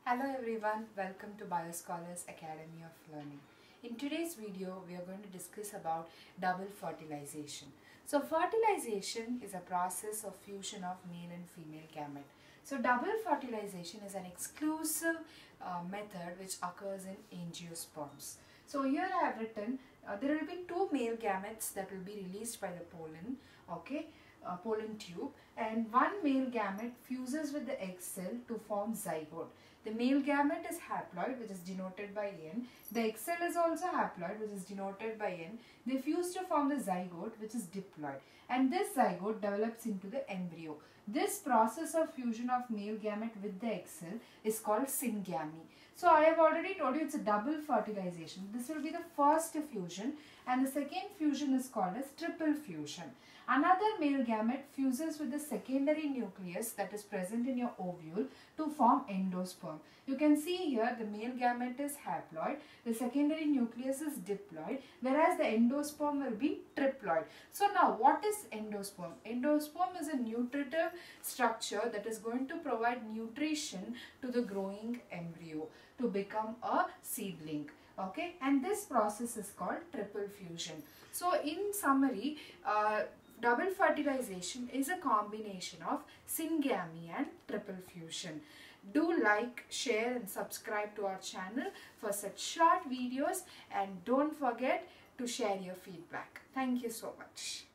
Hello everyone, welcome to BioScholars Academy of Learning. In today's video, we are going to discuss about double fertilization. So fertilization is a process of fusion of male and female gamete. So double fertilization is an exclusive method which occurs in angiosperms. So here I have written there will be two male gametes that will be released by the pollen, pollen tube, and one male gamete fuses with the egg cell to form zygote. The male gamete is haploid, which is denoted by N. The egg cell is also haploid, which is denoted by N. They fuse to form the zygote, which is diploid, and this zygote develops into the embryo. This process of fusion of male gamete with the egg cell is called syngamy. So I have already told you it's a double fertilization. This will be the first fusion, and the second fusion is called as triple fusion. Another male gamete fuses with the secondary nucleus that is present in your ovule to form endosperm. You can see here the male gamete is haploid, the secondary nucleus is diploid, whereas the endosperm will be triploid. So now what is endosperm? Endosperm is a nutritive structure that is going to provide nutrition to the growing embryo to become a seedling. Okay, and this process is called triple fusion. So in summary, double fertilization is a combination of syngamy and triple fusion. Do like, share and subscribe to our channel for such short videos, and don't forget to share your feedback. Thank you so much.